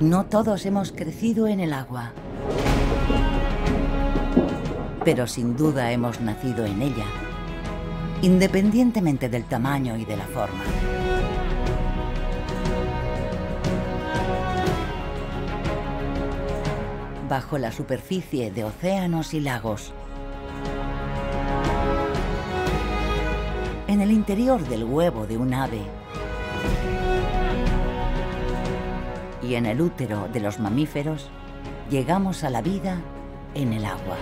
No todos hemos crecido en el agua, pero sin duda hemos nacido en ella, independientemente del tamaño y de la forma. Bajo la superficie de océanos y lagos, en el interior del huevo de un ave y en el útero de los mamíferos, llegamos a la vida en el agua.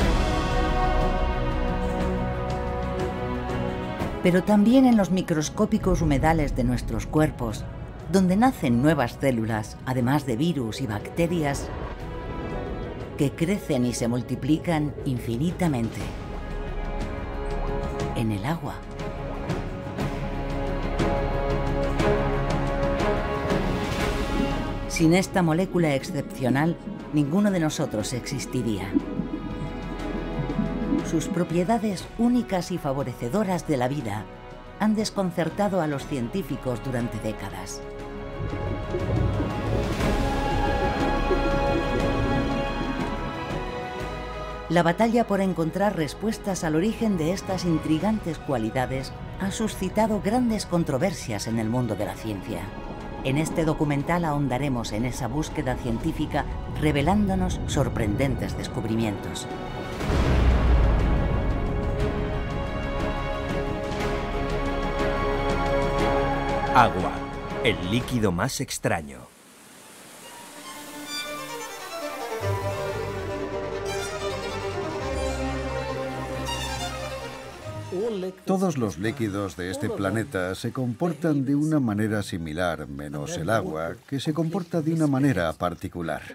Pero también en los microscópicos humedales de nuestros cuerpos, donde nacen nuevas células, además de virus y bacterias, que crecen y se multiplican infinitamente en el agua. Sin esta molécula excepcional, ninguno de nosotros existiría. Sus propiedades únicas y favorecedoras de la vida han desconcertado a los científicos durante décadas. La batalla por encontrar respuestas al origen de estas intrigantes cualidades ha suscitado grandes controversias en el mundo de la ciencia. En este documental ahondaremos en esa búsqueda científica, revelándonos sorprendentes descubrimientos. Agua, el líquido más extraño. Todos los líquidos de este planeta se comportan de una manera similar, menos el agua, que se comporta de una manera particular.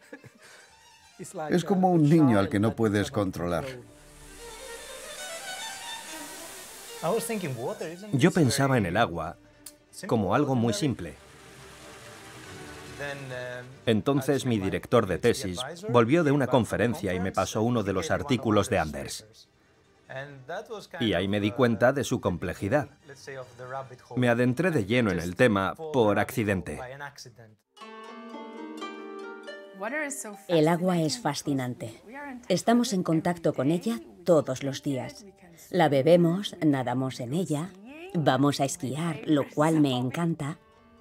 Es como un niño al que no puedes controlar. Yo pensaba en el agua como algo muy simple. Entonces mi director de tesis volvió de una conferencia y me pasó uno de los artículos de Anders. Y ahí me di cuenta de su complejidad. Me adentré de lleno en el tema por accidente. El agua es fascinante. Estamos en contacto con ella todos los días. La bebemos, nadamos en ella, vamos a esquiar, lo cual me encanta.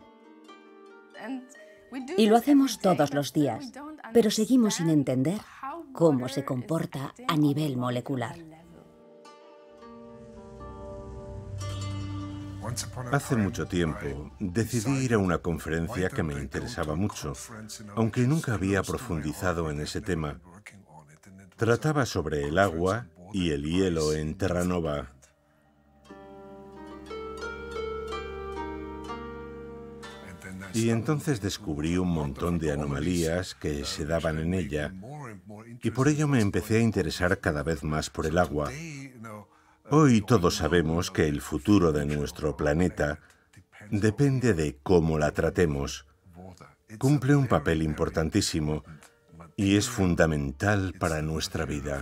Y lo hacemos todos los días, pero seguimos sin entender cómo se comporta a nivel molecular. Hace mucho tiempo decidí ir a una conferencia que me interesaba mucho, aunque nunca había profundizado en ese tema. Trataba sobre el agua y el hielo en Terranova. Y entonces descubrí un montón de anomalías que se daban en ella, y por ello me empecé a interesar cada vez más por el agua. Hoy todos sabemos que el futuro de nuestro planeta depende de cómo la tratemos. Cumple un papel importantísimo y es fundamental para nuestra vida.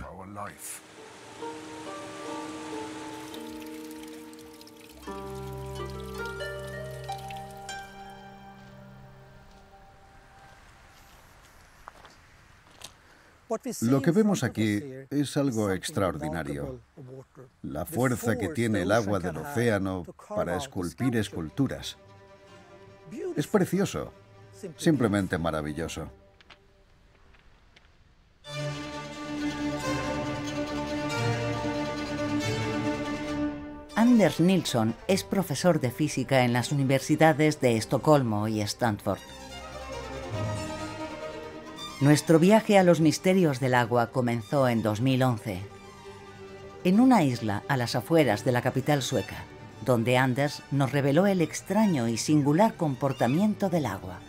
Lo que vemos aquí es algo extraordinario. La fuerza que tiene el agua del océano para esculpir esculturas. Es precioso, simplemente maravilloso. Anders Nilsson es profesor de física en las universidades de Estocolmo y Stanford. Nuestro viaje a los misterios del agua comenzó en 2011, en una isla a las afueras de la capital sueca, donde Anders nos reveló el extraño y singular comportamiento del agua.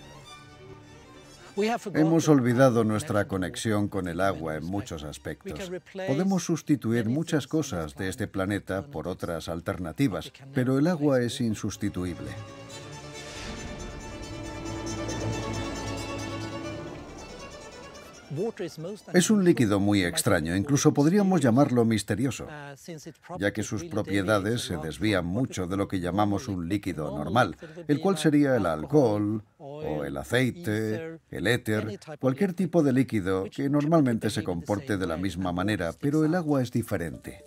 Hemos olvidado nuestra conexión con el agua en muchos aspectos. Podemos sustituir muchas cosas de este planeta por otras alternativas, pero el agua es insustituible. Es un líquido muy extraño, incluso podríamos llamarlo misterioso, ya que sus propiedades se desvían mucho de lo que llamamos un líquido normal, el cual sería el alcohol, o el aceite, el éter, cualquier tipo de líquido que normalmente se comporte de la misma manera, pero el agua es diferente.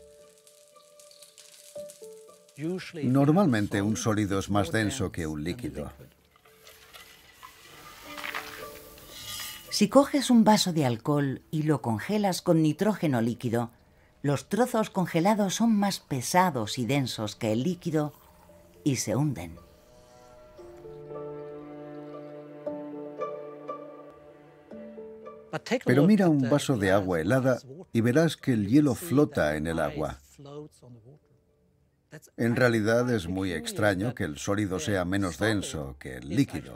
Normalmente un sólido es más denso que un líquido. Si coges un vaso de alcohol y lo congelas con nitrógeno líquido, los trozos congelados son más pesados y densos que el líquido y se hunden. Pero mira un vaso de agua helada y verás que el hielo flota en el agua. En realidad es muy extraño que el sólido sea menos denso que el líquido.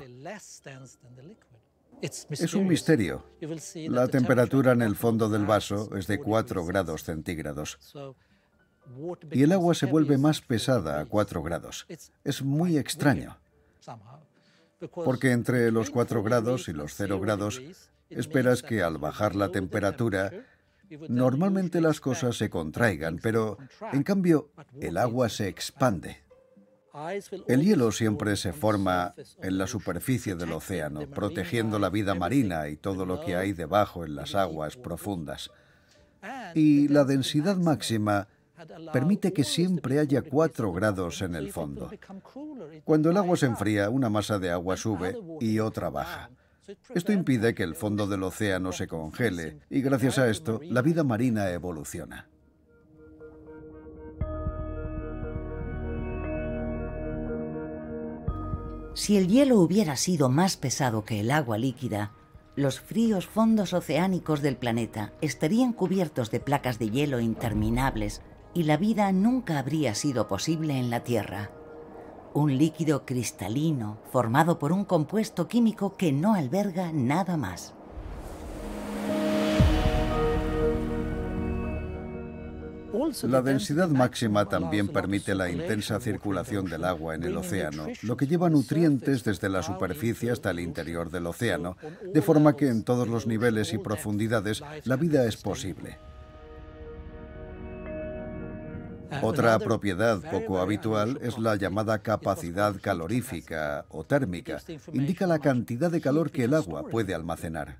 Es un misterio. La temperatura en el fondo del vaso es de 4 grados centígrados. Y el agua se vuelve más pesada a 4 grados. Es muy extraño. Porque entre los 4 grados y los 0 grados, esperas que al bajar la temperatura, normalmente las cosas se contraigan, pero en cambio el agua se expande. El hielo siempre se forma en la superficie del océano, protegiendo la vida marina y todo lo que hay debajo en las aguas profundas. Y la densidad máxima permite que siempre haya 4 grados en el fondo. Cuando el agua se enfría, una masa de agua sube y otra baja. Esto impide que el fondo del océano se congele y gracias a esto la vida marina evoluciona. Si el hielo hubiera sido más pesado que el agua líquida, los fríos fondos oceánicos del planeta estarían cubiertos de placas de hielo interminables y la vida nunca habría sido posible en la Tierra. Un líquido cristalino formado por un compuesto químico que no alberga nada más. La densidad máxima también permite la intensa circulación del agua en el océano, lo que lleva nutrientes desde la superficie hasta el interior del océano, de forma que en todos los niveles y profundidades la vida es posible. Otra propiedad poco habitual es la llamada capacidad calorífica o térmica. Indica la cantidad de calor que el agua puede almacenar.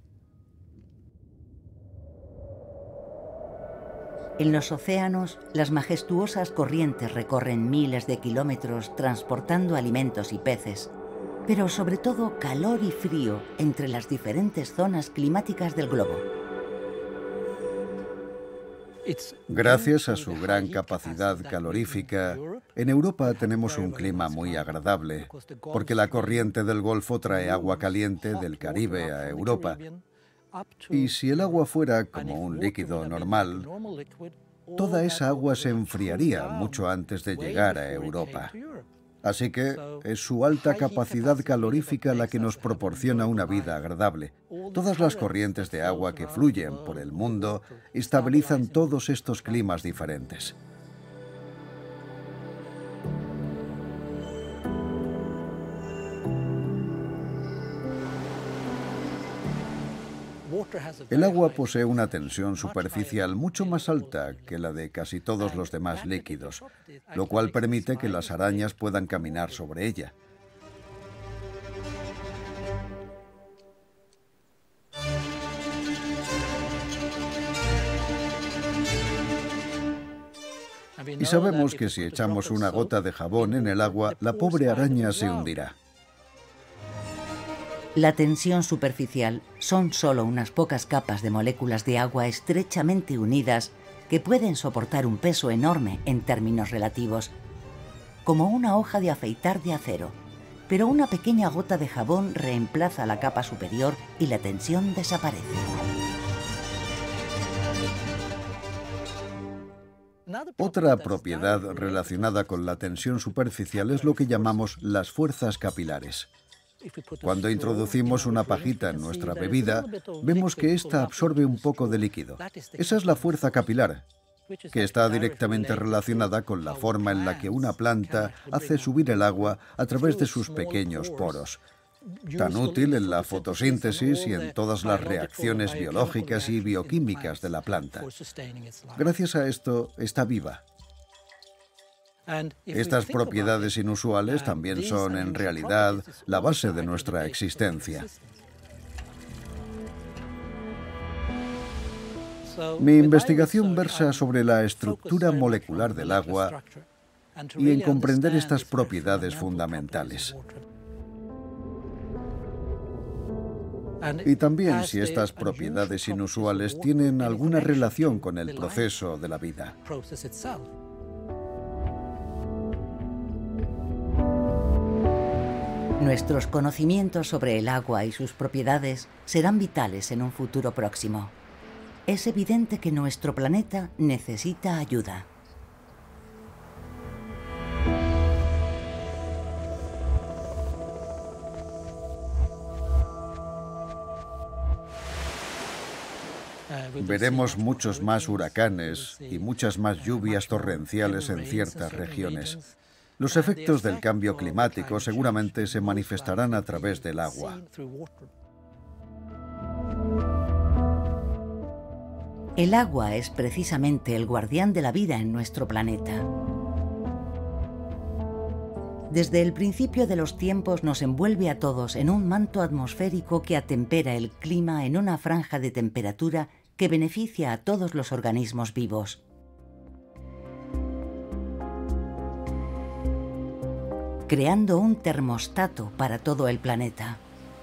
En los océanos, las majestuosas corrientes recorren miles de kilómetros transportando alimentos y peces, pero sobre todo calor y frío entre las diferentes zonas climáticas del globo. Gracias a su gran capacidad calorífica, en Europa tenemos un clima muy agradable, porque la corriente del Golfo trae agua caliente del Caribe a Europa. Y si el agua fuera como un líquido normal, toda esa agua se enfriaría mucho antes de llegar a Europa. Así que es su alta capacidad calorífica la que nos proporciona una vida agradable. Todas las corrientes de agua que fluyen por el mundo estabilizan todos estos climas diferentes. El agua posee una tensión superficial mucho más alta que la de casi todos los demás líquidos, lo cual permite que las arañas puedan caminar sobre ella. Y sabemos que si echamos una gota de jabón en el agua, la pobre araña se hundirá. La tensión superficial son solo unas pocas capas de moléculas de agua estrechamente unidas que pueden soportar un peso enorme en términos relativos, como una hoja de afeitar de acero, pero una pequeña gota de jabón reemplaza la capa superior y la tensión desaparece. Otra propiedad relacionada con la tensión superficial es lo que llamamos las fuerzas capilares. Cuando introducimos una pajita en nuestra bebida, vemos que ésta absorbe un poco de líquido. Esa es la fuerza capilar, que está directamente relacionada con la forma en la que una planta hace subir el agua a través de sus pequeños poros. tan útil en la fotosíntesis y en todas las reacciones biológicas y bioquímicas de la planta. Gracias a esto está viva. Estas propiedades inusuales también son, en realidad, la base de nuestra existencia. Mi investigación versa sobre la estructura molecular del agua y en comprender estas propiedades fundamentales. Y también si estas propiedades inusuales tienen alguna relación con el proceso de la vida. Nuestros conocimientos sobre el agua y sus propiedades serán vitales en un futuro próximo. Es evidente que nuestro planeta necesita ayuda. Veremos muchos más huracanes y muchas más lluvias torrenciales en ciertas regiones. Los efectos del cambio climático seguramente se manifestarán a través del agua. El agua es precisamente el guardián de la vida en nuestro planeta. Desde el principio de los tiempos nos envuelve a todos en un manto atmosférico que atempera el clima en una franja de temperatura que beneficia a todos los organismos vivos. Creando un termostato para todo el planeta.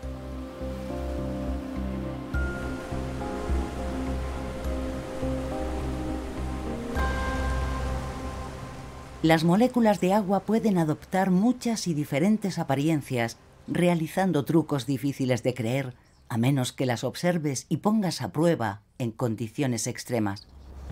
Las moléculas de agua pueden adoptar muchas y diferentes apariencias, realizando trucos difíciles de creer, a menos que las observes y pongas a prueba en condiciones extremas.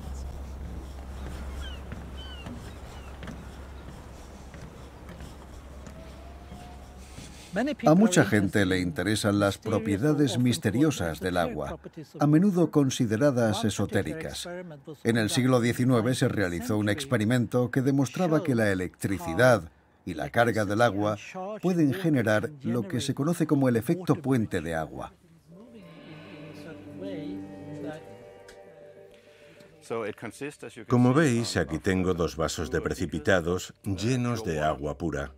A mucha gente le interesan las propiedades misteriosas del agua, a menudo consideradas esotéricas. En el siglo XIX se realizó un experimento que demostraba que la electricidad y la carga del agua pueden generar lo que se conoce como el efecto puente de agua. Como veis, aquí tengo 2 vasos de precipitados llenos de agua pura.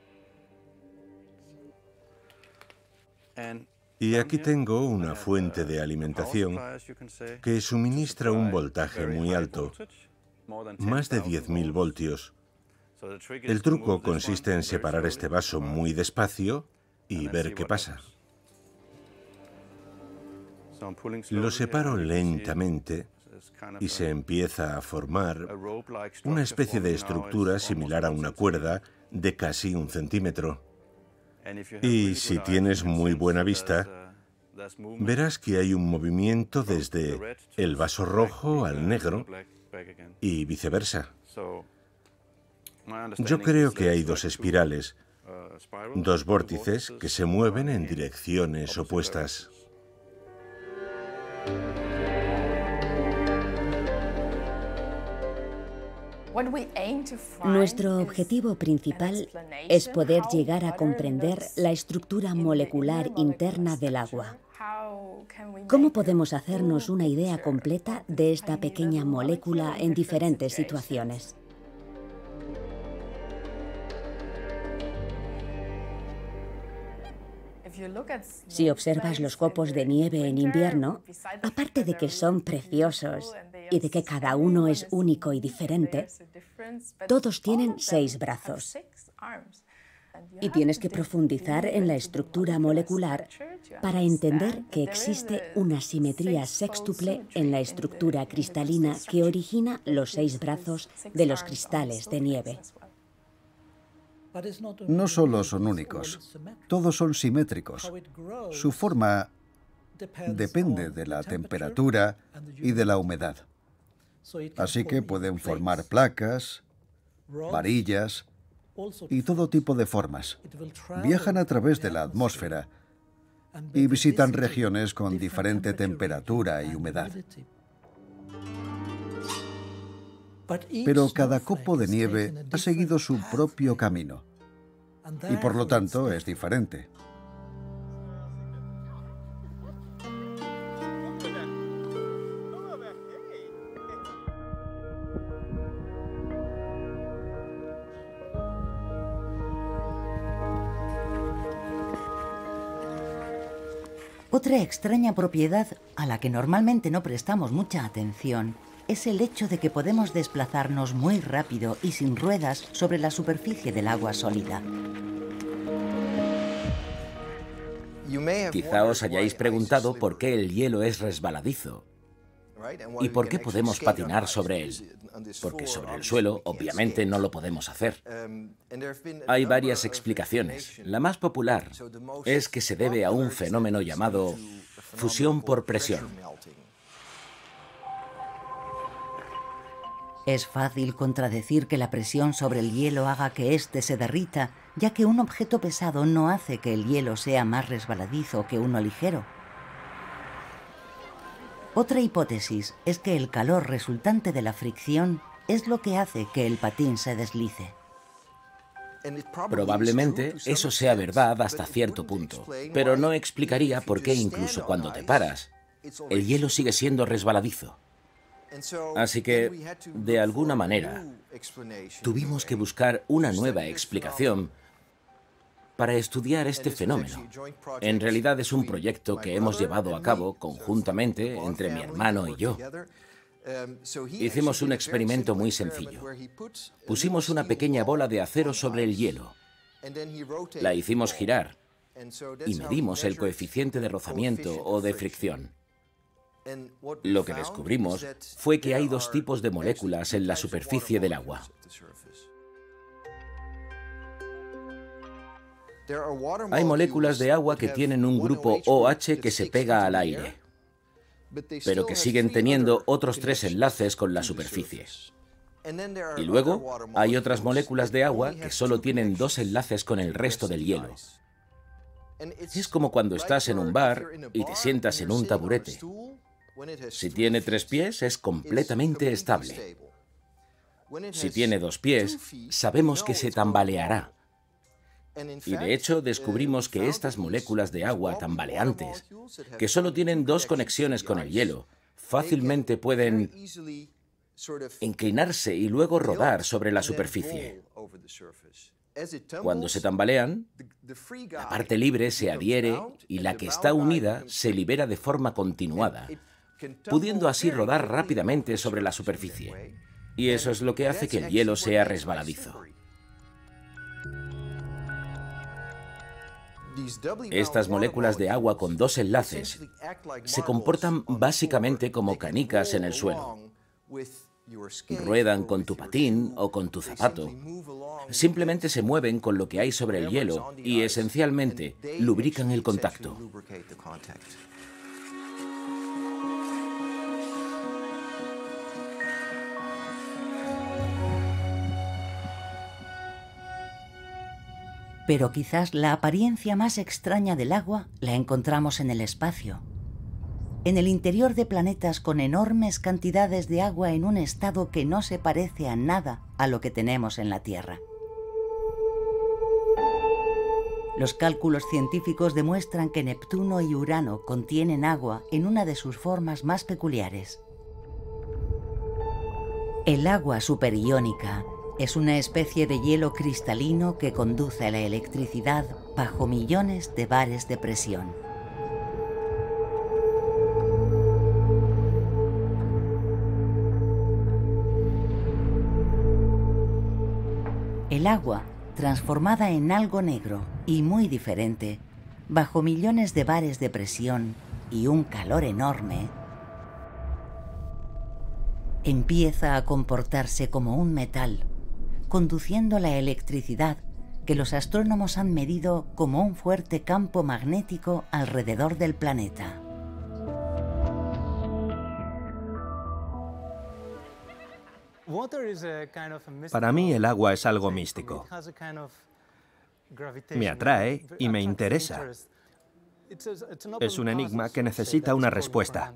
Y aquí tengo una fuente de alimentación que suministra un voltaje muy alto, más de 10.000 voltios. El truco consiste en separar este vaso muy despacio y ver qué pasa. Lo separo lentamente y se empieza a formar una especie de estructura similar a una cuerda de casi 1 centímetro. Y si tienes muy buena vista, verás que hay un movimiento desde el vaso rojo al negro y viceversa. Yo creo que hay 2 espirales, 2 vórtices que se mueven en direcciones opuestas. Nuestro objetivo principal es poder llegar a comprender la estructura molecular interna del agua. ¿Cómo podemos hacernos una idea completa de esta pequeña molécula en diferentes situaciones? Si observas los copos de nieve en invierno, aparte de que son preciosos y de que cada uno es único y diferente, todos tienen 6 brazos. Y tienes que profundizar en la estructura molecular para entender que existe una simetría sextuple en la estructura cristalina que origina los 6 brazos de los cristales de nieve. No solo son únicos, todos son simétricos. Su forma depende de la temperatura y de la humedad. Así que pueden formar placas, varillas y todo tipo de formas. Viajan a través de la atmósfera y visitan regiones con diferente temperatura y humedad. Pero cada copo de nieve ha seguido su propio camino y por lo tanto es diferente. Otra extraña propiedad a la que normalmente no prestamos mucha atención es el hecho de que podemos desplazarnos muy rápido y sin ruedas sobre la superficie del agua sólida. Quizá os hayáis preguntado por qué el hielo es resbaladizo y por qué podemos patinar sobre él. Porque sobre el suelo, obviamente, no lo podemos hacer. Hay varias explicaciones. La más popular es que se debe a un fenómeno llamado fusión por presión. Es fácil contradecir que la presión sobre el hielo haga que éste se derrita, ya que un objeto pesado no hace que el hielo sea más resbaladizo que uno ligero. Otra hipótesis es que el calor resultante de la fricción es lo que hace que el patín se deslice. Probablemente eso sea verdad hasta cierto punto, pero no explicaría por qué incluso cuando te paras, el hielo sigue siendo resbaladizo. Así que, de alguna manera, tuvimos que buscar una nueva explicación para estudiar este fenómeno. En realidad es un proyecto que hemos llevado a cabo conjuntamente entre mi hermano y yo. Hicimos un experimento muy sencillo. Pusimos una pequeña bola de acero sobre el hielo. La hicimos girar y medimos el coeficiente de rozamiento o de fricción. Lo que descubrimos fue que hay dos tipos de moléculas en la superficie del agua. Hay moléculas de agua que tienen un grupo OH que se pega al aire, pero que siguen teniendo otros 3 enlaces con la superficie. Y luego hay otras moléculas de agua que solo tienen 2 enlaces con el resto del hielo. Es como cuando estás en un bar y te sientas en un taburete. Si tiene 3 pies, es completamente estable. Si tiene 2 pies, sabemos que se tambaleará. Y de hecho descubrimos que estas moléculas de agua tambaleantes, que solo tienen 2 conexiones con el hielo, fácilmente pueden inclinarse y luego rodar sobre la superficie. Cuando se tambalean, la parte libre se adhiere y la que está unida se libera de forma continuada, pudiendo así rodar rápidamente sobre la superficie. Y eso es lo que hace que el hielo sea resbaladizo. Estas moléculas de agua con 2 enlaces se comportan básicamente como canicas en el suelo. Ruedan con tu patín o con tu zapato. Simplemente se mueven con lo que hay sobre el hielo y esencialmente lubrican el contacto. Pero quizás la apariencia más extraña del agua la encontramos en el espacio. En el interior de planetas con enormes cantidades de agua en un estado que no se parece a nada a lo que tenemos en la Tierra. Los cálculos científicos demuestran que Neptuno y Urano contienen agua en una de sus formas más peculiares. El agua superiónica es una especie de hielo cristalino que conduce la electricidad bajo millones de bares de presión. El agua, transformada en algo negro y muy diferente, bajo millones de bares de presión y un calor enorme, empieza a comportarse como un metal, conduciendo la electricidad que los astrónomos han medido como un fuerte campo magnético alrededor del planeta. Para mí el agua es algo místico. Me atrae y me interesa. Es un enigma que necesita una respuesta.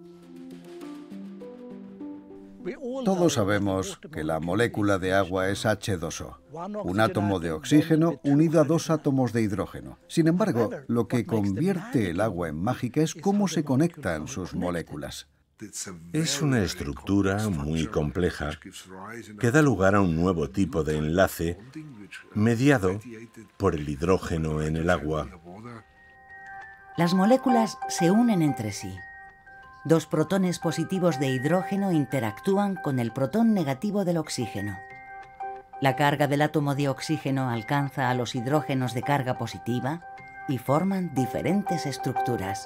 Todos sabemos que la molécula de agua es H2O, un átomo de oxígeno unido a 2 átomos de hidrógeno. Sin embargo, lo que convierte el agua en mágica es cómo se conectan sus moléculas. Es una estructura muy compleja que da lugar a un nuevo tipo de enlace mediado por el hidrógeno en el agua Las moléculas se unen entre sí. Dos protones positivos de hidrógeno interactúan con el protón negativo del oxígeno. La carga del átomo de oxígeno alcanza a los hidrógenos de carga positiva y forman diferentes estructuras.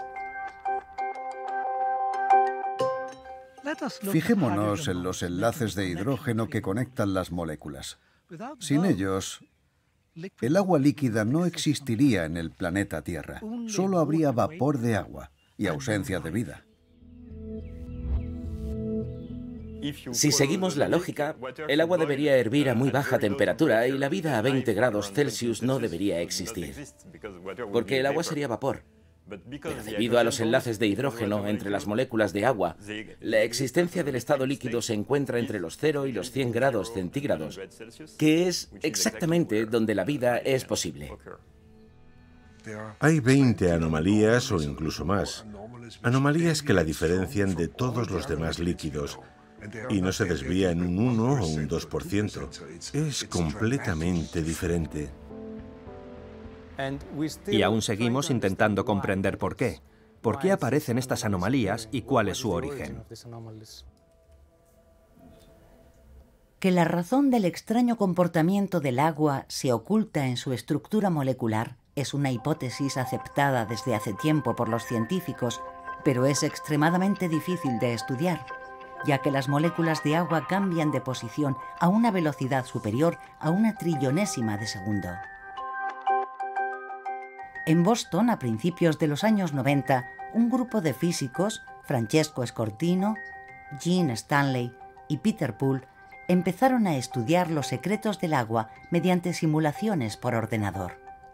Fijémonos en los enlaces de hidrógeno que conectan las moléculas. Sin ellos, el agua líquida no existiría en el planeta Tierra. Solo habría vapor de agua y ausencia de vida. Si seguimos la lógica, el agua debería hervir a muy baja temperatura y la vida a 20 grados Celsius no debería existir, porque el agua sería vapor. Pero debido a los enlaces de hidrógeno entre las moléculas de agua, la existencia del estado líquido se encuentra entre los 0 y los 100 grados centígrados, que es exactamente donde la vida es posible. Hay 20 anomalías o incluso más. Anomalías que la diferencian de todos los demás líquidos y no se desvía en un 1 o un 2%. Es completamente diferente. Y aún seguimos intentando comprender por qué. ¿Por qué aparecen estas anomalías y cuál es su origen? Que la razón del extraño comportamiento del agua se oculta en su estructura molecular es una hipótesis aceptada desde hace tiempo por los científicos, pero es extremadamente difícil de estudiar, ya que las moléculas de agua cambian de posición a una velocidad superior a 1/trillonésima de segundo. En Boston, a principios de los años 90, un grupo de físicos, Francesco Scortino, Gene Stanley y Peter Poole, empezaron a estudiar los secretos del agua mediante simulaciones por ordenador.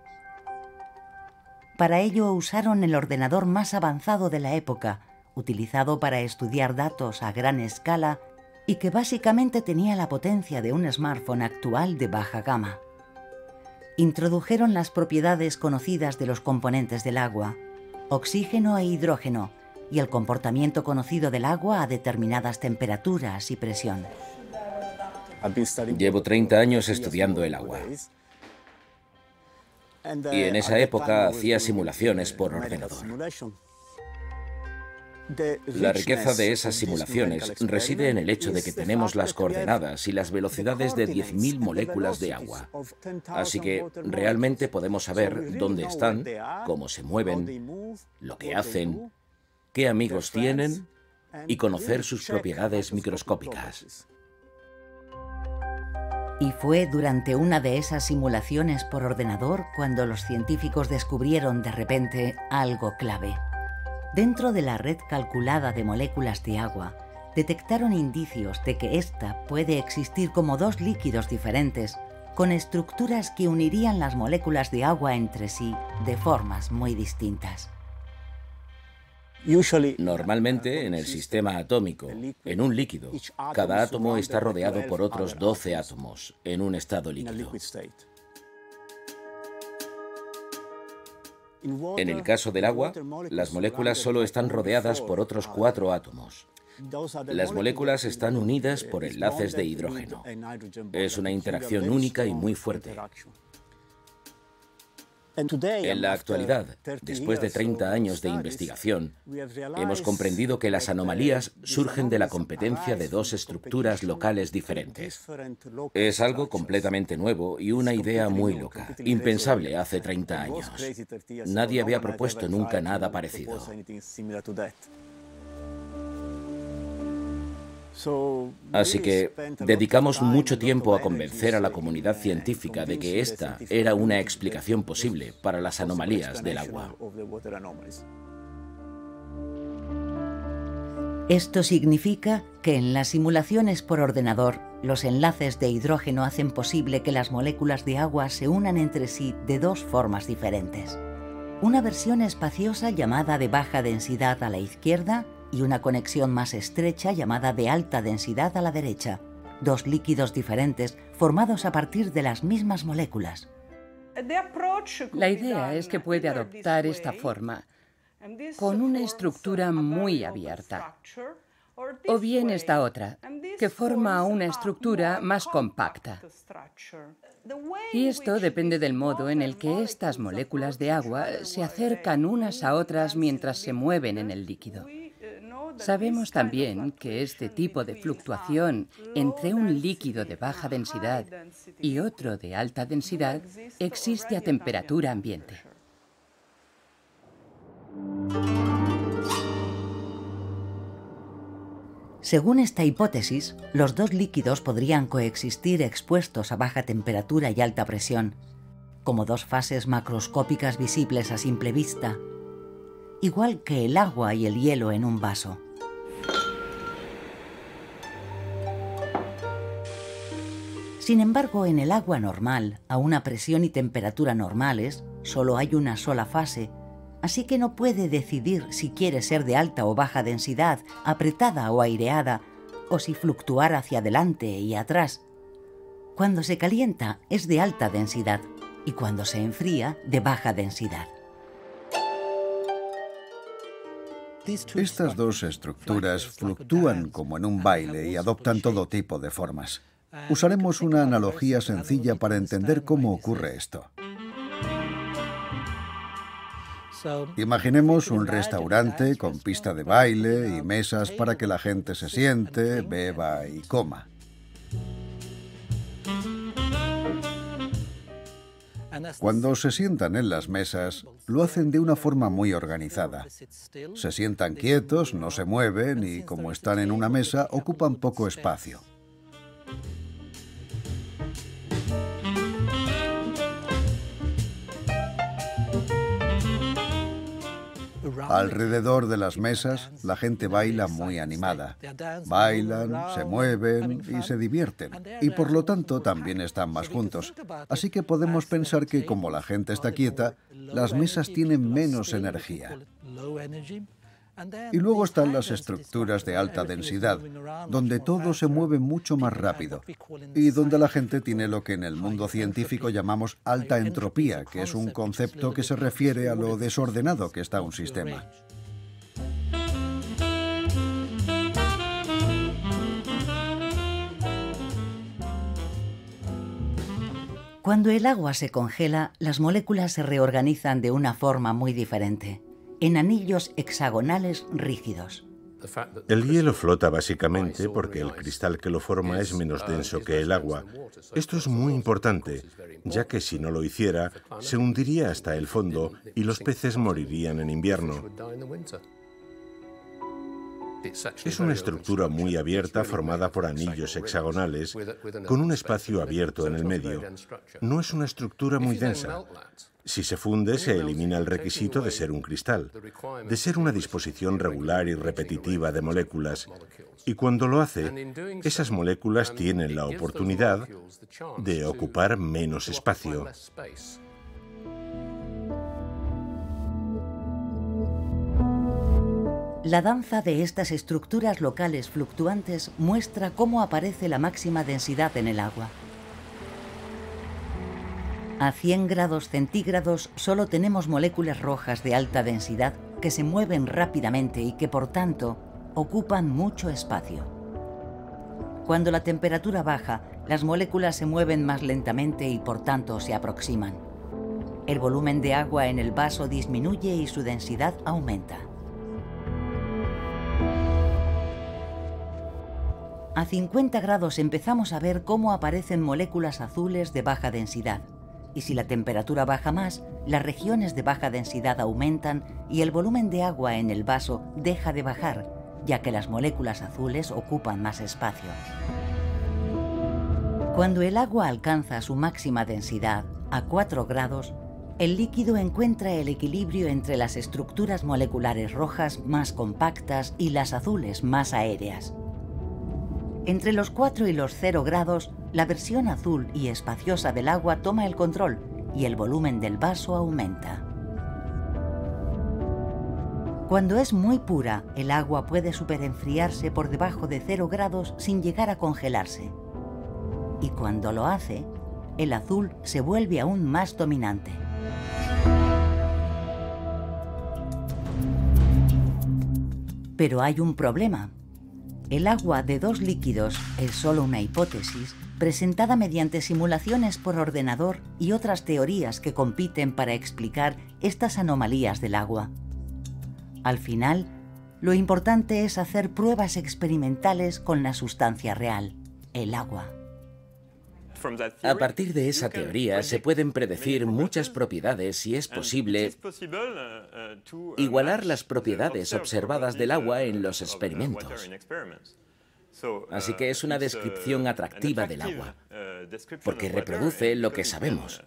Para ello usaron el ordenador más avanzado de la época, utilizado para estudiar datos a gran escala y que básicamente tenía la potencia de un smartphone actual de baja gama. Introdujeron las propiedades conocidas de los componentes del agua, oxígeno e hidrógeno, y el comportamiento conocido del agua a determinadas temperaturas y presión. Llevo 30 años estudiando el agua. Y en esa época hacía simulaciones por ordenador. La riqueza de esas simulaciones reside en el hecho de que tenemos las coordenadas y las velocidades de 10.000 moléculas de agua. Así que realmente podemos saber dónde están, cómo se mueven, lo que hacen, qué amigos tienen y conocer sus propiedades microscópicas. Y fue durante una de esas simulaciones por ordenador cuando los científicos descubrieron de repente algo clave. Dentro de la red calculada de moléculas de agua, detectaron indicios de que ésta puede existir como dos líquidos diferentes, con estructuras que unirían las moléculas de agua entre sí de formas muy distintas. Normalmente, en el sistema atómico, en un líquido, cada átomo está rodeado por otros 12 átomos en un estado líquido. En el caso del agua, las moléculas solo están rodeadas por otros 4 átomos. Las moléculas están unidas por enlaces de hidrógeno. Es una interacción única y muy fuerte. En la actualidad, después de 30 años de investigación, hemos comprendido que las anomalías surgen de la competencia de dos estructuras locales diferentes. Es algo completamente nuevo y una idea muy loca, impensable hace 30 años. Nadie había propuesto nunca nada parecido. Así que dedicamos mucho tiempo a convencer a la comunidad científica de que esta era una explicación posible para las anomalías del agua. Esto significa que en las simulaciones por ordenador, los enlaces de hidrógeno hacen posible que las moléculas de agua se unan entre sí de dos formas diferentes. Una versión espaciosa llamada de baja densidad a la izquierda y una conexión más estrecha llamada de alta densidad a la derecha, dos líquidos diferentes formados a partir de las mismas moléculas. La idea es que puede adoptar esta forma, con una estructura muy abierta. o bien esta otra, que forma una estructura más compacta. Y esto depende del modo en el que estas moléculas de agua se acercan unas a otras mientras se mueven en el líquido. Sabemos también que este tipo de fluctuación entre un líquido de baja densidad y otro de alta densidad existe a temperatura ambiente. Según esta hipótesis, los dos líquidos podrían coexistir expuestos a baja temperatura y alta presión, como dos fases macroscópicas visibles a simple vista, igual que el agua y el hielo en un vaso. Sin embargo, en el agua normal, a una presión y temperatura normales, solo hay una sola fase, así que no puede decidir si quiere ser de alta o baja densidad, apretada o aireada, o si fluctuar hacia adelante y atrás. Cuando se calienta es de alta densidad y cuando se enfría de baja densidad. Estas dos estructuras fluctúan como en un baile y adoptan todo tipo de formas. Usaremos una analogía sencilla para entender cómo ocurre esto. Imaginemos un restaurante con pista de baile y mesas para que la gente se siente, beba y coma. Cuando se sientan en las mesas, lo hacen de una forma muy organizada. Se sientan quietos, no se mueven y, como están en una mesa, ocupan poco espacio. Alrededor de las mesas, la gente baila muy animada. Bailan, se mueven y se divierten. Y por lo tanto, también están más juntos. Así que podemos pensar que, como la gente está quieta, las mesas tienen menos energía. Y luego están las estructuras de alta densidad, donde todo se mueve mucho más rápido y donde la gente tiene lo que en el mundo científico llamamos alta entropía, que es un concepto que se refiere a lo desordenado que está un sistema. Cuando el agua se congela, las moléculas se reorganizan de una forma muy diferente, en anillos hexagonales rígidos. El hielo flota básicamente porque el cristal que lo forma es menos denso que el agua. Esto es muy importante, ya que si no lo hiciera, se hundiría hasta el fondo y los peces morirían en invierno. Es una estructura muy abierta formada por anillos hexagonales con un espacio abierto en el medio. No es una estructura muy densa. Si se funde, se elimina el requisito de ser un cristal, de ser una disposición regular y repetitiva de moléculas. Y cuando lo hace, esas moléculas tienen la oportunidad de ocupar menos espacio. La danza de estas estructuras locales fluctuantes muestra cómo aparece la máxima densidad en el agua. A 100 grados centígrados solo tenemos moléculas rojas de alta densidad que se mueven rápidamente y que, por tanto, ocupan mucho espacio. Cuando la temperatura baja, las moléculas se mueven más lentamente y, por tanto, se aproximan. El volumen de agua en el vaso disminuye y su densidad aumenta. A 50 grados empezamos a ver cómo aparecen moléculas azules de baja densidad. Y si la temperatura baja más, las regiones de baja densidad aumentan y el volumen de agua en el vaso deja de bajar, ya que las moléculas azules ocupan más espacio. Cuando el agua alcanza su máxima densidad, a 4 grados, el líquido encuentra el equilibrio entre las estructuras moleculares rojas más compactas y las azules más aéreas. Entre los 4 y los 0 grados, la versión azul y espaciosa del agua toma el control y el volumen del vaso aumenta. Cuando es muy pura, el agua puede superenfriarse por debajo de 0 grados sin llegar a congelarse. Y cuando lo hace, el azul se vuelve aún más dominante. Pero hay un problema. El agua de dos líquidos es solo una hipótesis presentada mediante simulaciones por ordenador y otras teorías que compiten para explicar estas anomalías del agua. Al final, lo importante es hacer pruebas experimentales con la sustancia real, el agua. A partir de esa teoría se pueden predecir muchas propiedades y es posible igualar las propiedades observadas del agua en los experimentos. Así que es una descripción atractiva del agua, porque reproduce lo que sabemos.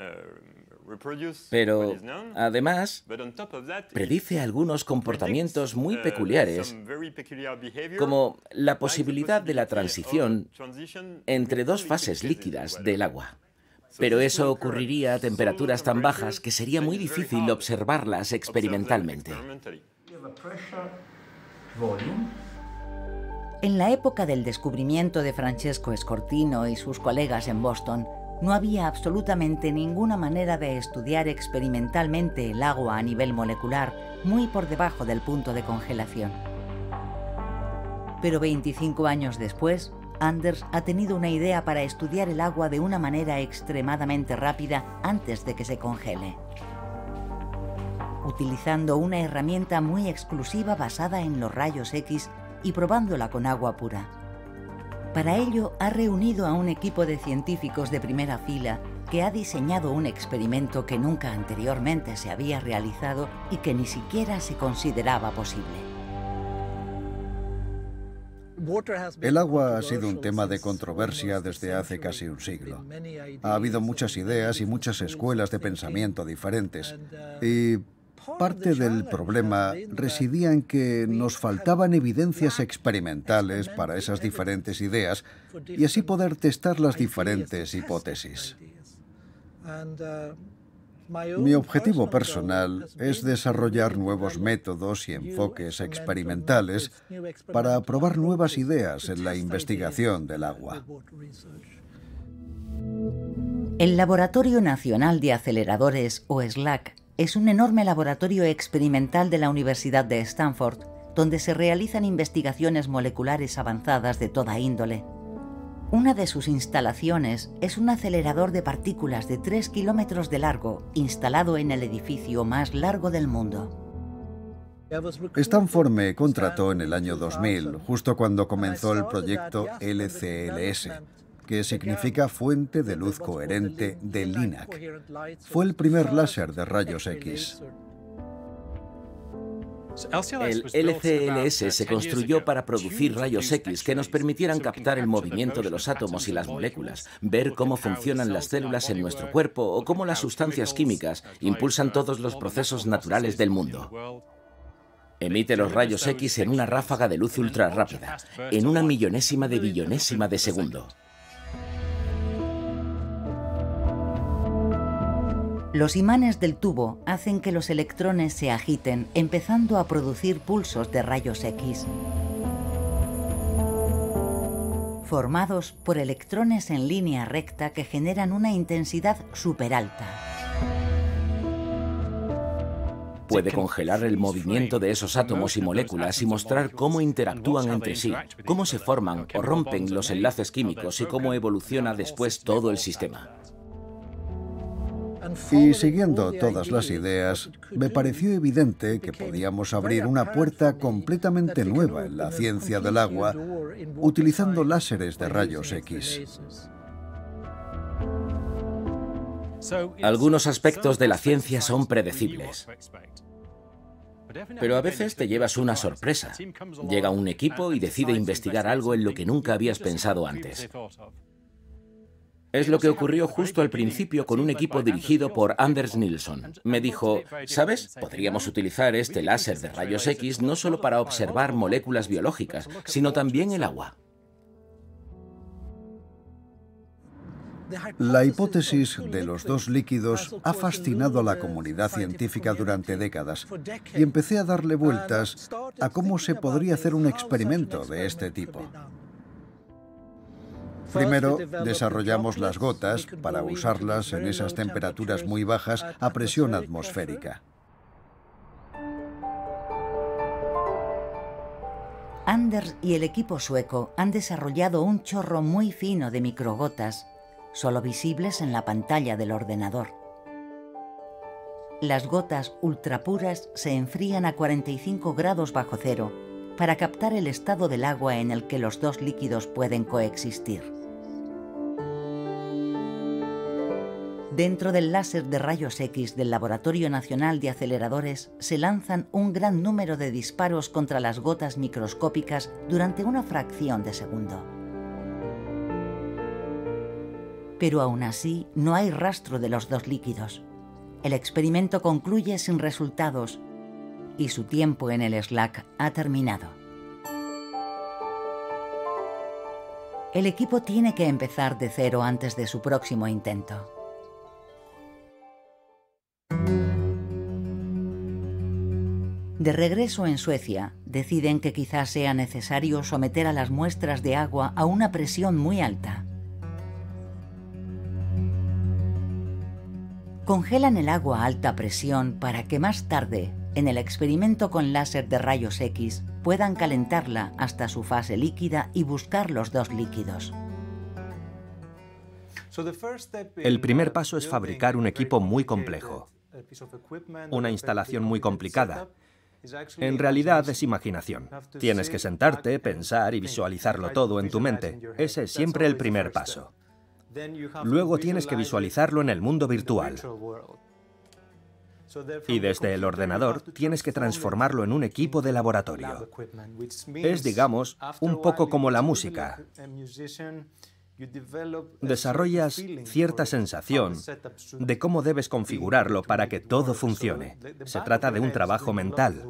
Pero, además, predice algunos comportamientos muy peculiares, como la posibilidad de la transición entre dos fases líquidas del agua. Pero eso ocurriría a temperaturas tan bajas que sería muy difícil observarlas experimentalmente. En la época del descubrimiento de Francesco Scortino y sus colegas en Boston, no había absolutamente ninguna manera de estudiar experimentalmente el agua a nivel molecular, muy por debajo del punto de congelación. Pero 25 años después, Anders ha tenido una idea para estudiar el agua de una manera extremadamente rápida antes de que se congele, utilizando una herramienta muy exclusiva basada en los rayos X y probándola con agua pura. Para ello, ha reunido a un equipo de científicos de primera fila que ha diseñado un experimento que nunca anteriormente se había realizado y que ni siquiera se consideraba posible. El agua ha sido un tema de controversia desde hace casi un siglo. Ha habido muchas ideas y muchas escuelas de pensamiento diferentes. Y parte del problema residía en que nos faltaban evidencias experimentales para esas diferentes ideas y así poder testar las diferentes hipótesis. Mi objetivo personal es desarrollar nuevos métodos y enfoques experimentales para probar nuevas ideas en la investigación del agua. El Laboratorio Nacional de Aceleradores, o SLAC, es un enorme laboratorio experimental de la Universidad de Stanford, donde se realizan investigaciones moleculares avanzadas de toda índole. Una de sus instalaciones es un acelerador de partículas de 3 kilómetros de largo, instalado en el edificio más largo del mundo. Stanford me contrató en el año 2000, justo cuando comenzó el proyecto LCLS, que significa Fuente de Luz Coherente de LINAC. Fue el primer láser de rayos X. El LCLS se construyó para producir rayos X que nos permitieran captar el movimiento de los átomos y las moléculas, ver cómo funcionan las células en nuestro cuerpo o cómo las sustancias químicas impulsan todos los procesos naturales del mundo. Emite los rayos X en una ráfaga de luz ultra rápida, en una millonésima de billonésima de segundo. Los imanes del tubo hacen que los electrones se agiten, empezando a producir pulsos de rayos X, formados por electrones en línea recta que generan una intensidad superalta. Puede congelar el movimiento de esos átomos y moléculas y mostrar cómo interactúan entre sí, cómo se forman o rompen los enlaces químicos y cómo evoluciona después todo el sistema. Y siguiendo todas las ideas, me pareció evidente que podíamos abrir una puerta completamente nueva en la ciencia del agua utilizando láseres de rayos X. Algunos aspectos de la ciencia son predecibles, pero a veces te llevas una sorpresa. Llega un equipo y decide investigar algo en lo que nunca habías pensado antes. Es lo que ocurrió justo al principio con un equipo dirigido por Anders Nilsson. Me dijo, ¿sabes? Podríamos utilizar este láser de rayos X no solo para observar moléculas biológicas, sino también el agua. La hipótesis de los dos líquidos ha fascinado a la comunidad científica durante décadas y empecé a darle vueltas a cómo se podría hacer un experimento de este tipo. Primero, desarrollamos las gotas para usarlas en esas temperaturas muy bajas a presión atmosférica. Anders y el equipo sueco han desarrollado un chorro muy fino de microgotas, solo visibles en la pantalla del ordenador. Las gotas ultrapuras se enfrían a 45 grados bajo cero para captar el estado del agua en el que los dos líquidos pueden coexistir. Dentro del láser de rayos X del Laboratorio Nacional de Aceleradores se lanzan un gran número de disparos contra las gotas microscópicas durante una fracción de segundo. Pero aún así no hay rastro de los dos líquidos. El experimento concluye sin resultados y su tiempo en el SLAC ha terminado. El equipo tiene que empezar de cero antes de su próximo intento. De regreso en Suecia, deciden que quizás sea necesario someter a las muestras de agua a una presión muy alta. Congelan el agua a alta presión para que más tarde, en el experimento con láser de rayos X, puedan calentarla hasta su fase líquida y buscar los dos líquidos. El primer paso es fabricar un equipo muy complejo, una instalación muy complicada. En realidad es imaginación. Tienes que sentarte, pensar y visualizarlo todo en tu mente. Ese es siempre el primer paso. Luego tienes que visualizarlo en el mundo virtual. Y desde el ordenador tienes que transformarlo en un equipo de laboratorio. Es, digamos, un poco como la música. Desarrollas cierta sensación de cómo debes configurarlo para que todo funcione. Se trata de un trabajo mental.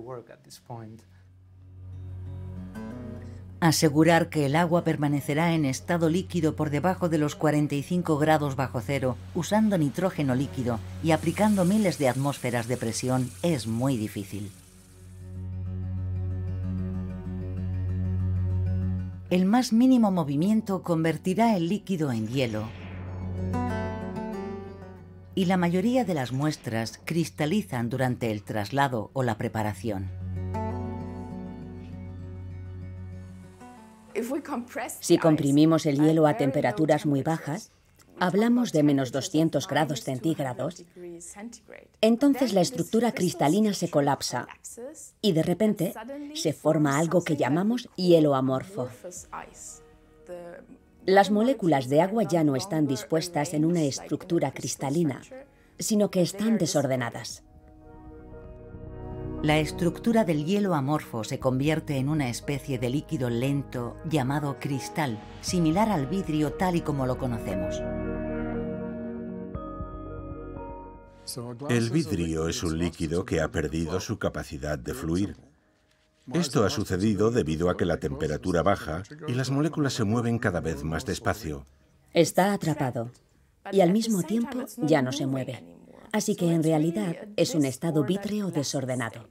Asegurar que el agua permanecerá en estado líquido por debajo de los 45 grados bajo cero, usando nitrógeno líquido y aplicando miles de atmósferas de presión, es muy difícil. El más mínimo movimiento convertirá el líquido en hielo y la mayoría de las muestras cristalizan durante el traslado o la preparación. Si comprimimos el hielo a temperaturas muy bajas, hablamos de menos 200 grados centígrados, entonces la estructura cristalina se colapsa y de repente se forma algo que llamamos hielo amorfo. Las moléculas de agua ya no están dispuestas en una estructura cristalina, sino que están desordenadas. La estructura del hielo amorfo se convierte en una especie de líquido lento llamado cristal, similar al vidrio tal y como lo conocemos. El vidrio es un líquido que ha perdido su capacidad de fluir. Esto ha sucedido debido a que la temperatura baja y las moléculas se mueven cada vez más despacio. Está atrapado y al mismo tiempo ya no se mueve. Así que en realidad es un estado vítreo desordenado.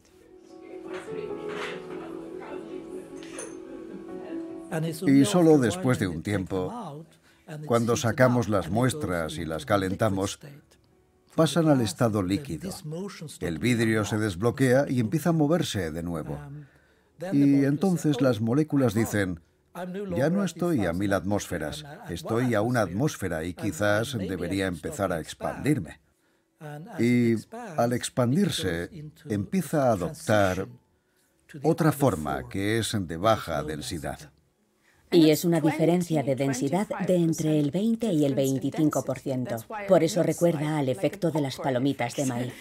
Y solo después de un tiempo, cuando sacamos las muestras y las calentamos, pasan al estado líquido. El vidrio se desbloquea y empieza a moverse de nuevo. Y entonces las moléculas dicen: ya no estoy a 1000 atmósferas, estoy a 1 atmósfera y quizás debería empezar a expandirme. Y al expandirse, empieza a adoptar otra forma que es de baja densidad. Y es una diferencia de densidad de entre el 20 y el 25%. Por eso recuerda al efecto de las palomitas de maíz.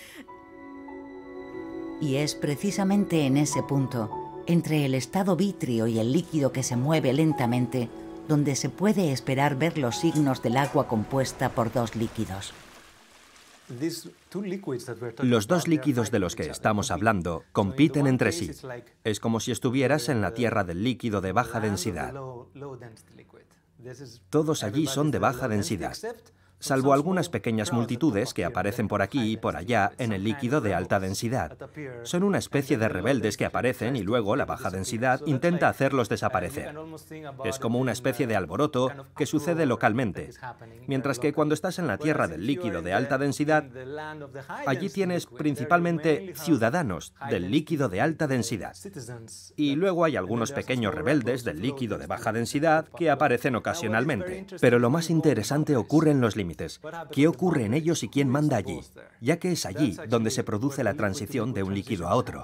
Y es precisamente en ese punto, entre el estado vítreo y el líquido que se mueve lentamente, donde se puede esperar ver los signos del agua compuesta por dos líquidos. Los dos líquidos de los que estamos hablando compiten entre sí. Es como si estuvieras en la tierra del líquido de baja densidad. Todos allí son de baja densidad, salvo algunas pequeñas multitudes que aparecen por aquí y por allá en el líquido de alta densidad. Son una especie de rebeldes que aparecen y luego la baja densidad intenta hacerlos desaparecer. Es como una especie de alboroto que sucede localmente, mientras que cuando estás en la tierra del líquido de alta densidad, allí tienes principalmente ciudadanos del líquido de alta densidad. Y luego hay algunos pequeños rebeldes del líquido de baja densidad que aparecen ocasionalmente. Pero lo más interesante ocurre en los límites. ¿Qué ocurre en ellos y quién manda allí? Ya que es allí donde se produce la transición de un líquido a otro.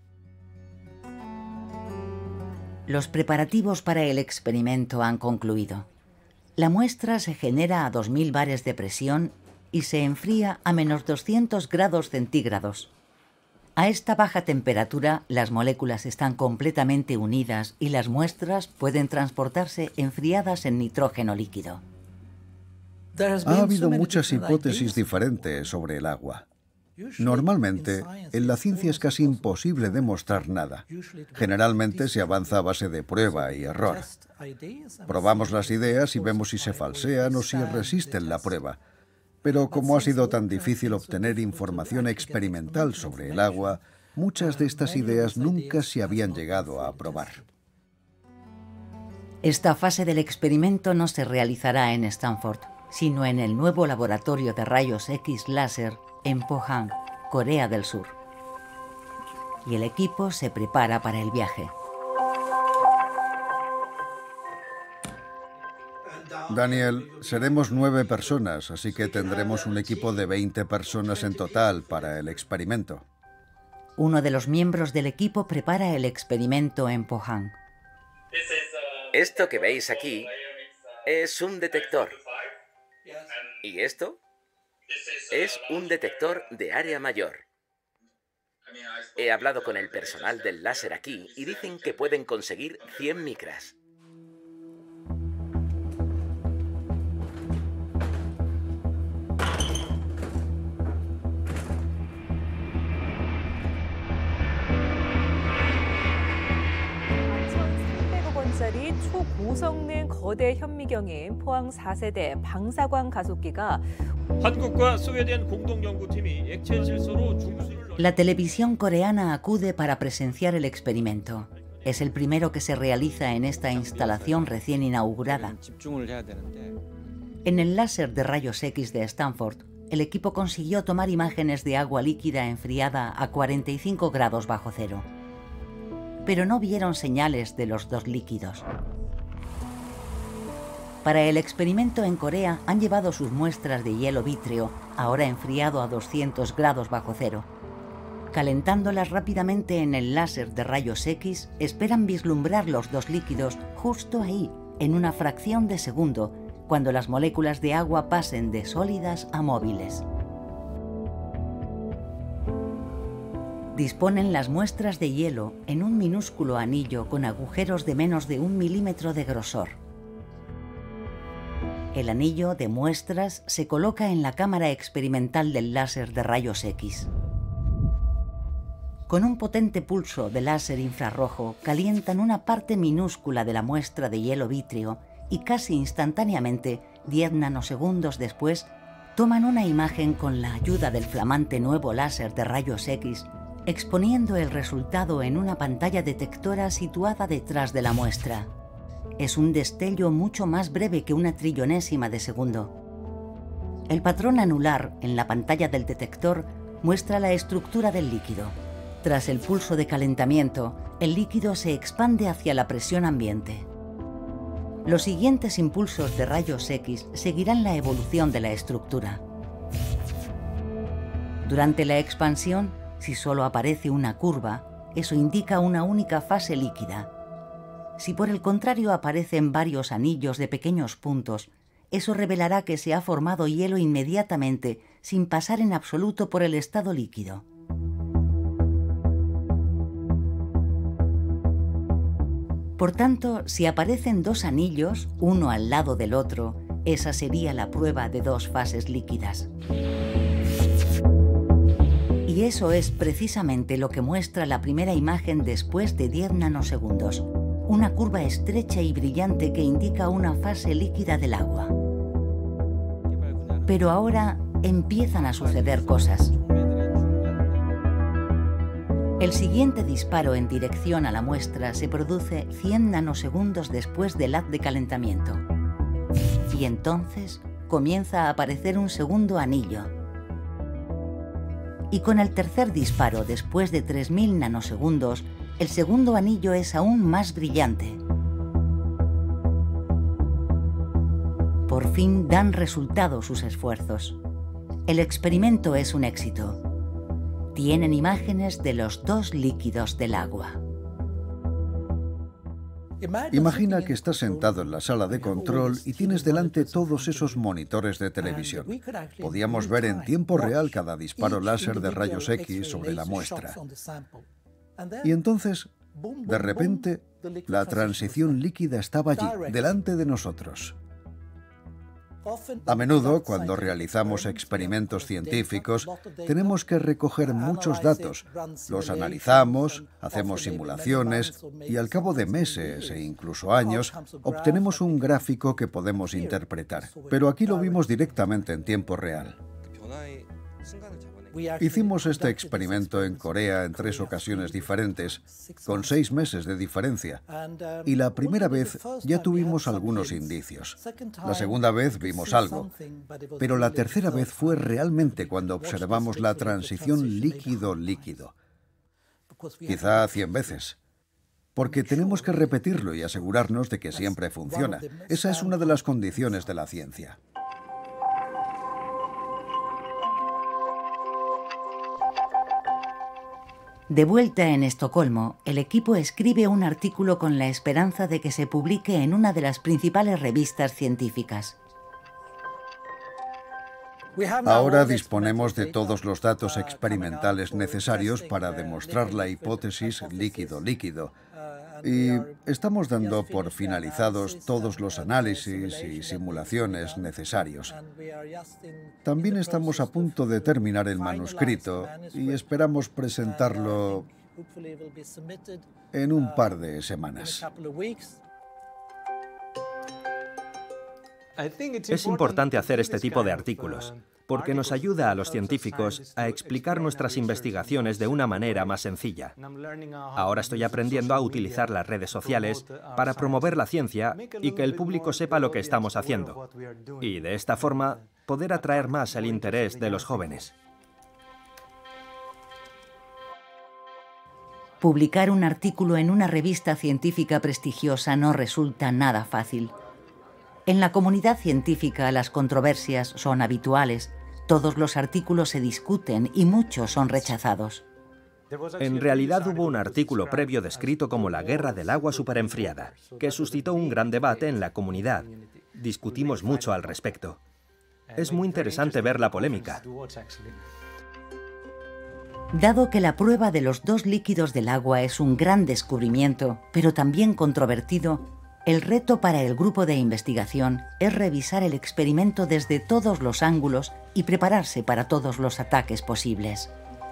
Los preparativos para el experimento han concluido. La muestra se genera a 2000 bares de presión y se enfría a menos 200 grados centígrados. A esta baja temperatura, las moléculas están completamente unidas y las muestras pueden transportarse enfriadas en nitrógeno líquido. Ha habido muchas hipótesis diferentes sobre el agua. Normalmente, en la ciencia es casi imposible demostrar nada. Generalmente se avanza a base de prueba y error. Probamos las ideas y vemos si se falsean o si resisten la prueba. Pero como ha sido tan difícil obtener información experimental sobre el agua, muchas de estas ideas nunca se habían llegado a probar. Esta fase del experimento no se realizará en Stanford, sino en el nuevo laboratorio de rayos X láser en Pohang, Corea del Sur. Y el equipo se prepara para el viaje. Daniel, seremos 9 personas, así que tendremos un equipo de 20 personas en total para el experimento. Uno de los miembros del equipo prepara el experimento en Pohang. Esto que veis aquí es un detector. ¿Y esto? Es un detector de área mayor. He hablado con el personal del láser aquí y dicen que pueden conseguir 100 micras. 초고성능 거대 현미경인 포항 4세대 방사광 가속기가 한국과 스웨덴 공동 연구팀이 액체 질소로 중수를 La televisión coreana acude para presenciar el experimento. Es el primero que se realiza en esta instalación recién inaugurada. En el láser de rayos X de Stanford, el equipo consiguió tomar imágenes de agua líquida enfriada a 45 grados bajo cero. Pero no vieron señales de los dos líquidos. Para el experimento en Corea han llevado sus muestras de hielo vítreo, ahora enfriado a 200 grados bajo cero. Calentándolas rápidamente en el láser de rayos X, esperan vislumbrar los dos líquidos justo ahí, en una fracción de segundo, cuando las moléculas de agua pasen de sólidas a móviles. Disponen las muestras de hielo en un minúsculo anillo con agujeros de menos de 1 milímetro de grosor. El anillo de muestras se coloca en la cámara experimental del láser de rayos X. Con un potente pulso de láser infrarrojo calientan una parte minúscula de la muestra de hielo vítreo y casi instantáneamente, 10 nanosegundos después, toman una imagen con la ayuda del flamante nuevo láser de rayos X, exponiendo el resultado en una pantalla detectora situada detrás de la muestra. Es un destello mucho más breve que una trillonésima de segundo. El patrón anular en la pantalla del detector muestra la estructura del líquido. Tras el pulso de calentamiento, el líquido se expande hacia la presión ambiente. Los siguientes impulsos de rayos X seguirán la evolución de la estructura. Durante la expansión, si solo aparece una curva, eso indica una única fase líquida. Si por el contrario aparecen varios anillos de pequeños puntos, eso revelará que se ha formado hielo inmediatamente, sin pasar en absoluto por el estado líquido. Por tanto, si aparecen dos anillos, uno al lado del otro, esa sería la prueba de dos fases líquidas. Y eso es precisamente lo que muestra la primera imagen después de 10 nanosegundos. Una curva estrecha y brillante que indica una fase líquida del agua. Pero ahora empiezan a suceder cosas. El siguiente disparo en dirección a la muestra se produce 100 nanosegundos después del haz de calentamiento. Y entonces comienza a aparecer un segundo anillo. Y con el tercer disparo, después de 3000 nanosegundos, el segundo anillo es aún más brillante. Por fin dan resultado sus esfuerzos. El experimento es un éxito. Tienen imágenes de los dos líquidos del agua. Imagina que estás sentado en la sala de control y tienes delante todos esos monitores de televisión. Podíamos ver en tiempo real cada disparo láser de rayos X sobre la muestra. Y entonces, de repente, la transición líquida estaba allí, delante de nosotros. A menudo, cuando realizamos experimentos científicos, tenemos que recoger muchos datos. Los analizamos, hacemos simulaciones y al cabo de meses e incluso años, obtenemos un gráfico que podemos interpretar. Pero aquí lo vimos directamente en tiempo real. Hicimos este experimento en Corea en 3 ocasiones diferentes, con 6 meses de diferencia. Y la primera vez ya tuvimos algunos indicios. La segunda vez vimos algo. Pero la tercera vez fue realmente cuando observamos la transición líquido-líquido. Quizá 100 veces. Porque tenemos que repetirlo y asegurarnos de que siempre funciona. Esa es una de las condiciones de la ciencia. De vuelta en Estocolmo, el equipo escribe un artículo con la esperanza de que se publique en una de las principales revistas científicas. Ahora disponemos de todos los datos experimentales necesarios para demostrar la hipótesis líquido-líquido. Y estamos dando por finalizados todos los análisis y simulaciones necesarios. También estamos a punto de terminar el manuscrito y esperamos presentarlo en un par de semanas. Es importante hacer este tipo de artículos, porque nos ayuda a los científicos a explicar nuestras investigaciones de una manera más sencilla. Ahora estoy aprendiendo a utilizar las redes sociales para promover la ciencia y que el público sepa lo que estamos haciendo. Y de esta forma, poder atraer más el interés de los jóvenes. Publicar un artículo en una revista científica prestigiosa no resulta nada fácil. En la comunidad científica las controversias son habituales, todos los artículos se discuten y muchos son rechazados. En realidad hubo un artículo previo descrito como la guerra del agua superenfriada, que suscitó un gran debate en la comunidad. Discutimos mucho al respecto. Es muy interesante ver la polémica. Dado que la prueba de los dos líquidos del agua es un gran descubrimiento, pero también controvertido, el reto para el grupo de investigación es revisar el experimento desde todos los ángulos y prepararse para todos los ataques posibles.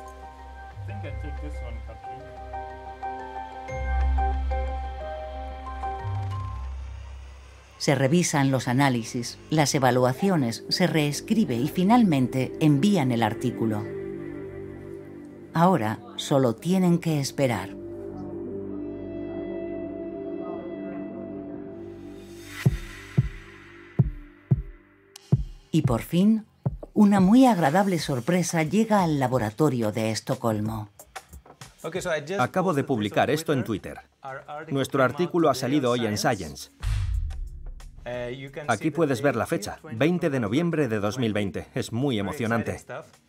Se revisan los análisis, las evaluaciones, se reescribe y finalmente envían el artículo. Ahora solo tienen que esperar. Y por fin, una muy agradable sorpresa llega al laboratorio de Estocolmo. Acabo de publicar esto en Twitter. Nuestro artículo ha salido hoy en Science. Aquí puedes ver la fecha, 20 de noviembre de 2020. Es muy emocionante.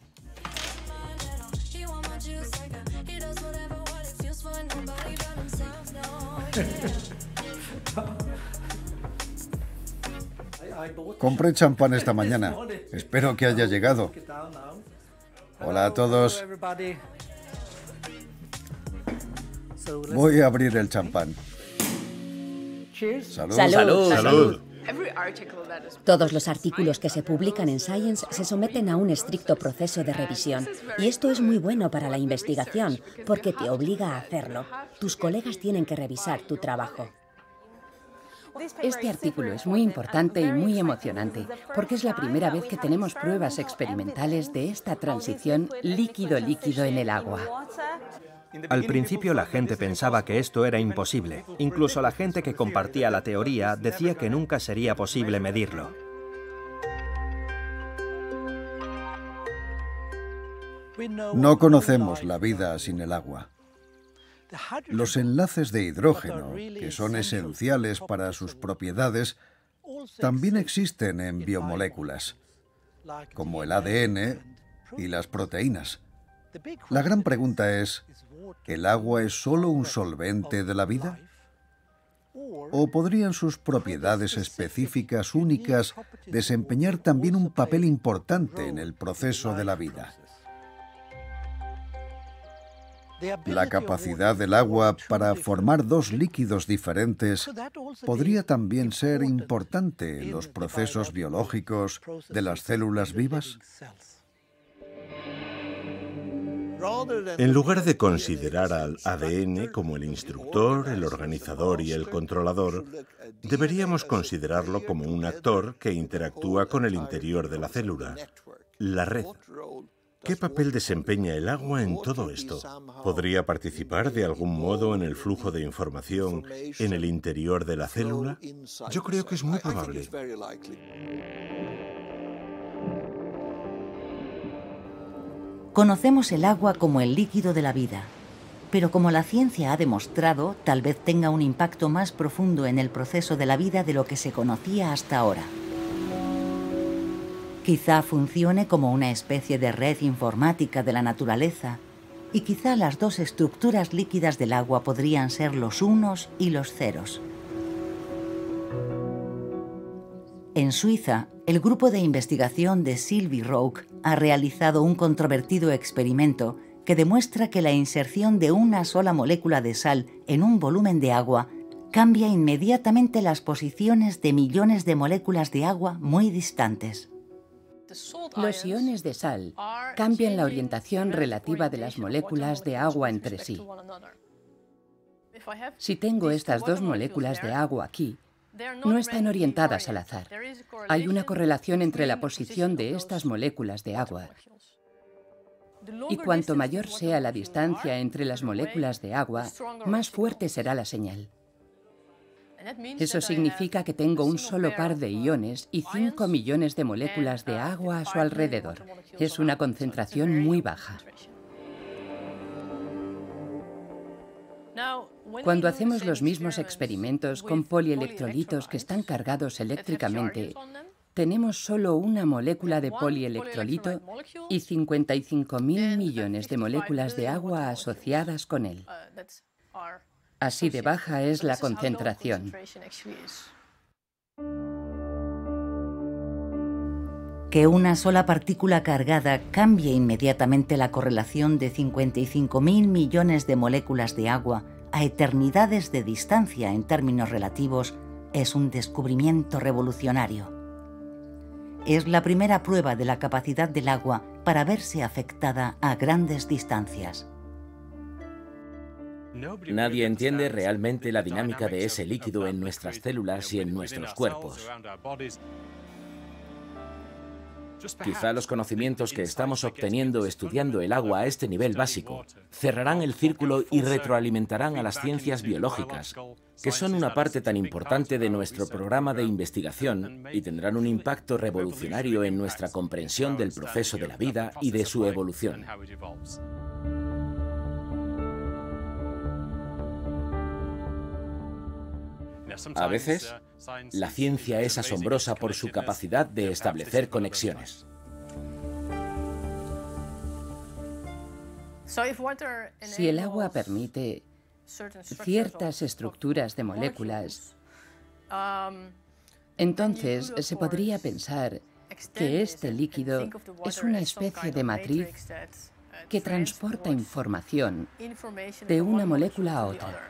Compré champán esta mañana. Espero que haya llegado. Hola a todos. Voy a abrir el champán. Salud. Salud. ¡Salud! Todos los artículos que se publican en Science se someten a un estricto proceso de revisión. Y esto es muy bueno para la investigación, porque te obliga a hacerlo. Tus colegas tienen que revisar tu trabajo. Este artículo es muy importante y muy emocionante porque es la primera vez que tenemos pruebas experimentales de esta transición líquido-líquido en el agua. Al principio la gente pensaba que esto era imposible. Incluso la gente que compartía la teoría decía que nunca sería posible medirlo. No conocemos la vida sin el agua. Los enlaces de hidrógeno, que son esenciales para sus propiedades, también existen en biomoléculas, como el ADN y las proteínas. La gran pregunta es, ¿el agua es solo un solvente de la vida? ¿O podrían sus propiedades específicas únicas desempeñar también un papel importante en el proceso de la vida? La capacidad del agua para formar dos líquidos diferentes podría también ser importante en los procesos biológicos de las células vivas. En lugar de considerar al ADN como el instructor, el organizador y el controlador, deberíamos considerarlo como un actor que interactúa con el interior de la célula, la red. ¿Qué papel desempeña el agua en todo esto? ¿Podría participar de algún modo en el flujo de información en el interior de la célula? Yo creo que es muy probable. Conocemos el agua como el líquido de la vida, pero como la ciencia ha demostrado, tal vez tenga un impacto más profundo en el proceso de la vida de lo que se conocía hasta ahora. Quizá funcione como una especie de red informática de la naturaleza, y quizá las dos estructuras líquidas del agua podrían ser los unos y los ceros. En Suiza, el grupo de investigación de Sylvie Roque ha realizado un controvertido experimento que demuestra que la inserción de una sola molécula de sal en un volumen de agua cambia inmediatamente las posiciones de millones de moléculas de agua muy distantes. Los iones de sal cambian la orientación relativa de las moléculas de agua entre sí. Si tengo estas dos moléculas de agua aquí, no están orientadas al azar. Hay una correlación entre la posición de estas moléculas de agua. Y cuanto mayor sea la distancia entre las moléculas de agua, más fuerte será la señal. Eso significa que tengo un solo par de iones y 5 millones de moléculas de agua a su alrededor. Es una concentración muy baja. Cuando hacemos los mismos experimentos con polielectrolitos que están cargados eléctricamente, tenemos solo una molécula de polielectrolito y 55.000 millones de moléculas de agua asociadas con él. Así de baja es la concentración. Que una sola partícula cargada cambie inmediatamente la correlación de 55.000 millones de moléculas de agua a eternidades de distancia en términos relativos es un descubrimiento revolucionario. Es la primera prueba de la capacidad del agua para verse afectada a grandes distancias. Nadie entiende realmente la dinámica de ese líquido en nuestras células y en nuestros cuerpos. Quizá los conocimientos que estamos obteniendo estudiando el agua a este nivel básico cerrarán el círculo y retroalimentarán a las ciencias biológicas, que son una parte tan importante de nuestro programa de investigación y tendrán un impacto revolucionario en nuestra comprensión del proceso de la vida y de su evolución. A veces, la ciencia es asombrosa por su capacidad de establecer conexiones. Si el agua permite ciertas estructuras de moléculas, entonces se podría pensar que este líquido es una especie de matriz que transporta información de una molécula a otra.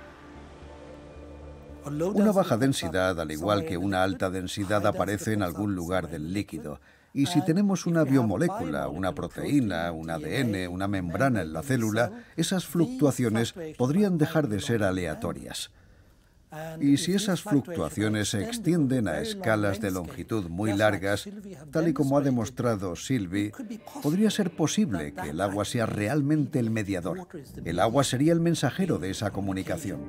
Una baja densidad, al igual que una alta densidad, aparece en algún lugar del líquido. Y si tenemos una biomolécula, una proteína, un ADN, una membrana en la célula, esas fluctuaciones podrían dejar de ser aleatorias. Y si esas fluctuaciones se extienden a escalas de longitud muy largas, tal y como ha demostrado Sylvie, podría ser posible que el agua sea realmente el mediador. El agua sería el mensajero de esa comunicación.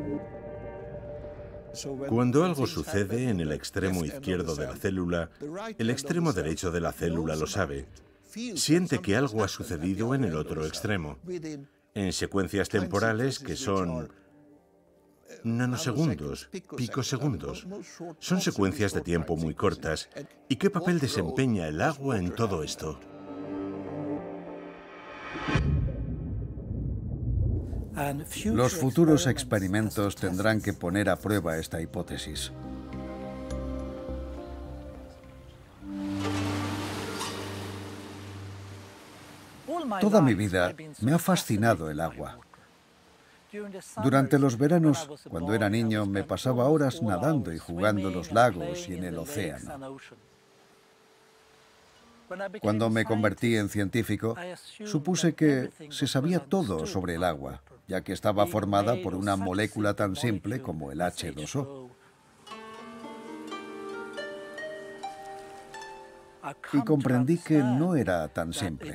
Cuando algo sucede en el extremo izquierdo de la célula, el extremo derecho de la célula lo sabe. Siente que algo ha sucedido en el otro extremo, en secuencias temporales que son nanosegundos, picosegundos. Son secuencias de tiempo muy cortas. ¿Y qué papel desempeña el agua en todo esto? Los futuros experimentos tendrán que poner a prueba esta hipótesis. Toda mi vida me ha fascinado el agua. Durante los veranos, cuando era niño, me pasaba horas nadando y jugando en los lagos y en el océano. Cuando me convertí en científico, supuse que se sabía todo sobre el agua, ya que estaba formada por una molécula tan simple como el H2O. Y comprendí que no era tan simple.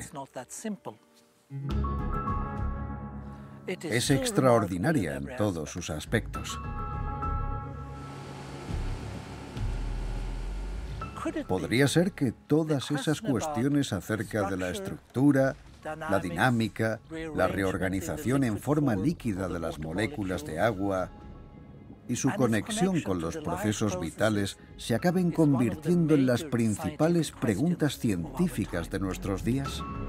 Es extraordinaria en todos sus aspectos. ¿Podría ser que todas esas cuestiones acerca de la estructura, la dinámica, la reorganización en forma líquida de las moléculas de agua y su conexión con los procesos vitales se acaben convirtiendo en las principales preguntas científicas de nuestros días?